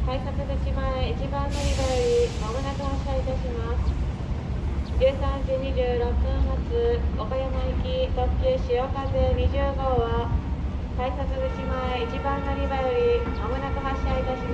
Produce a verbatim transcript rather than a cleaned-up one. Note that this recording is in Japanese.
改札口前いちばん乗り場よりまもなく発車いたします。じゅうさんじにじゅうろっぷん発岡山行き特急しおかぜにじゅうごうは改札口前いちばん乗り場よりまもなく発車いたします。